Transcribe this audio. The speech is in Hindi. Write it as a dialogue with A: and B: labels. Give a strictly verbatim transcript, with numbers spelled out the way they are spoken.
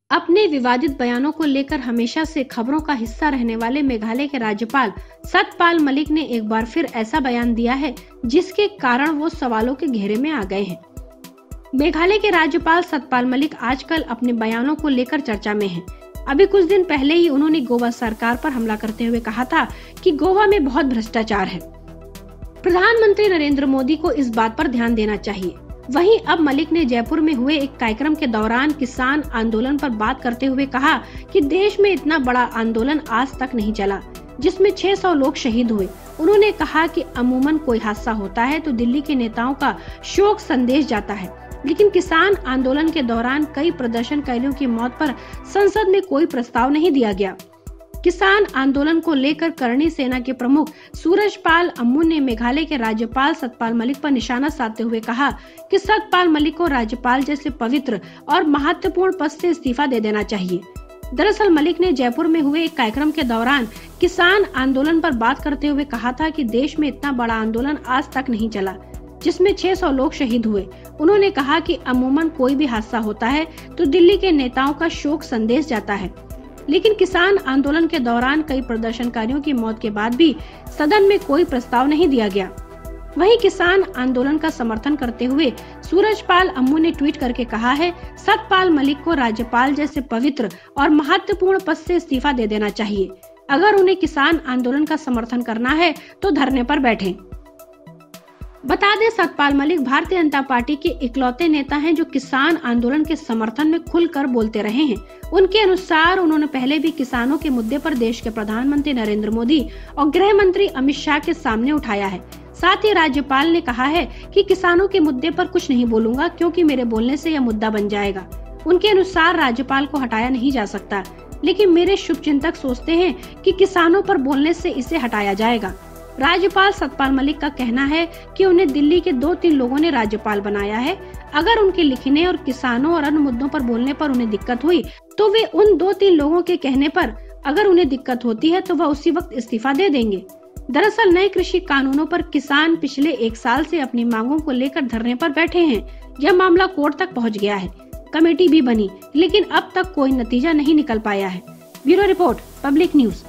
A: अपने विवादित बयानों को लेकर हमेशा से खबरों का हिस्सा रहने वाले मेघालय के राज्यपाल सतपाल मलिक ने एक बार फिर ऐसा बयान दिया है जिसके कारण वो सवालों के घेरे में आ गए हैं। मेघालय के राज्यपाल सतपाल मलिक आजकल अपने बयानों को लेकर चर्चा में हैं। अभी कुछ दिन पहले ही उन्होंने गोवा सरकार पर हमला करते हुए कहा था कि गोवा में बहुत भ्रष्टाचार है। प्रधानमंत्री नरेंद्र मोदी को इस बात पर ध्यान देना चाहिए। वहीं अब मलिक ने जयपुर में हुए एक कार्यक्रम के दौरान किसान आंदोलन पर बात करते हुए कहा कि देश में इतना बड़ा आंदोलन आज तक नहीं चला जिसमें छह सौ लोग शहीद हुए। उन्होंने कहा कि अमूमन कोई हादसा होता है तो दिल्ली के नेताओं का शोक संदेश जाता है, लेकिन किसान आंदोलन के दौरान कई प्रदर्शनकारियों की मौत पर संसद में कोई प्रस्ताव नहीं दिया गया। किसान आंदोलन को लेकर करणी सेना के प्रमुख सूरजपाल अम्मू ने मेघालय के राज्यपाल सतपाल मलिक पर निशाना साधते हुए कहा कि सतपाल मलिक को राज्यपाल जैसे पवित्र और महत्वपूर्ण पद से इस्तीफा दे देना चाहिए। दरअसल मलिक ने जयपुर में हुए एक कार्यक्रम के दौरान किसान आंदोलन पर बात करते हुए कहा था कि देश में इतना बड़ा आंदोलन आज तक नहीं चला जिसमें छह सौ लोग शहीद हुए। उन्होंने कहा कि अमूमन कोई भी हादसा होता है तो दिल्ली के नेताओं का शोक संदेश जाता है, लेकिन किसान आंदोलन के दौरान कई प्रदर्शनकारियों की मौत के बाद भी सदन में कोई प्रस्ताव नहीं दिया गया। वहीं किसान आंदोलन का समर्थन करते हुए सूरजपाल अम्मू ने ट्वीट करके कहा है, सतपाल मलिक को राज्यपाल जैसे पवित्र और महत्वपूर्ण पद से इस्तीफा दे देना चाहिए। अगर उन्हें किसान आंदोलन का समर्थन करना है तो धरने पर बैठें। बता दें, सतपाल मलिक भारतीय जनता पार्टी के इकलौते नेता हैं जो किसान आंदोलन के समर्थन में खुलकर बोलते रहे हैं। उनके अनुसार उन्होंने पहले भी किसानों के मुद्दे पर देश के प्रधानमंत्री नरेंद्र मोदी और गृह मंत्री अमित शाह के सामने उठाया है। साथ ही राज्यपाल ने कहा है कि किसानों के मुद्दे पर कुछ नहीं बोलूंगा क्योंकि मेरे बोलने से यह मुद्दा बन जाएगा। उनके अनुसार राज्यपाल को हटाया नहीं जा सकता, लेकिन मेरे शुभचिंतक सोचते हैं कि किसानों पर बोलने से इसे हटाया जाएगा। राज्यपाल सतपाल मलिक का कहना है कि उन्हें दिल्ली के दो तीन लोगों ने राज्यपाल बनाया है। अगर उनके लिखने और किसानों और अन्य मुद्दों पर बोलने पर उन्हें दिक्कत हुई तो वे उन दो तीन लोगों के कहने पर अगर उन्हें दिक्कत होती है तो वह उसी वक्त इस्तीफा दे देंगे। दरअसल नए कृषि कानूनों पर किसान पिछले एक साल से अपनी मांगों को लेकर धरने पर बैठे हैं। यह मामला कोर्ट तक पहुंच गया है, कमेटी भी बनी, लेकिन अब तक कोई नतीजा नहीं निकल पाया है। Bureau report, public news.